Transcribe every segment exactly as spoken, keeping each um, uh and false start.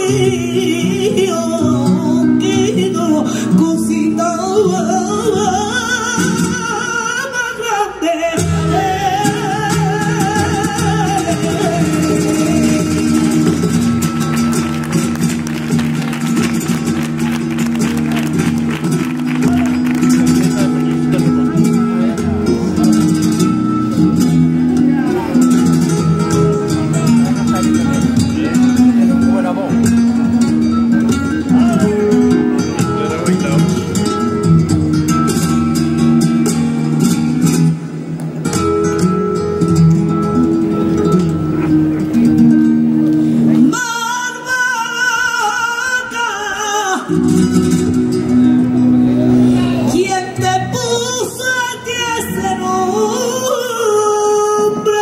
mío, quedó cosita más grande. ¿Quién te puso a ti ese nombre?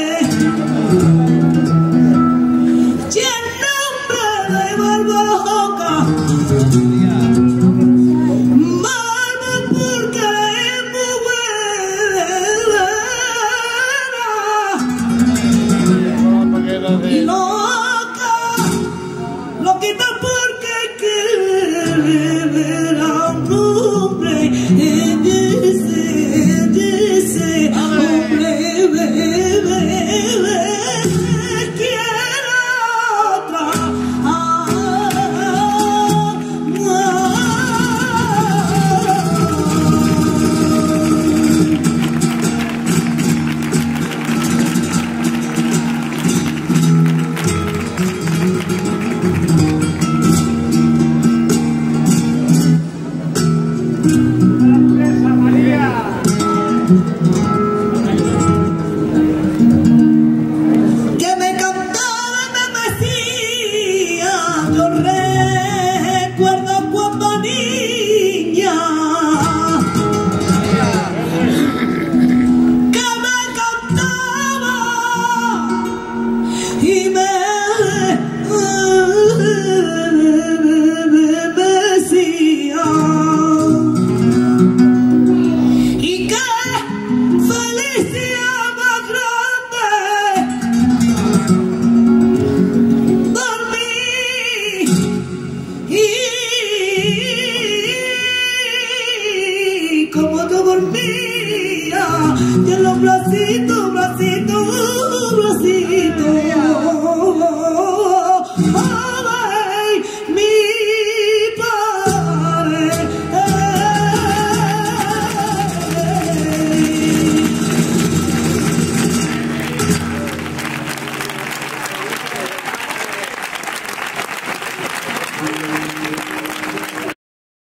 ¿Y el nombre de Barbaroca? Barba porque es muy buena y loca, loquita porque quiere ver a un hombre, dice, dice, hombre, bebé, quiero otra. Ah, que me cantaba y me decía, yo recuerdo cuando niña, que me cantaba y me decía, y que felicidad más grande dormí y como tú dormías y en los brazos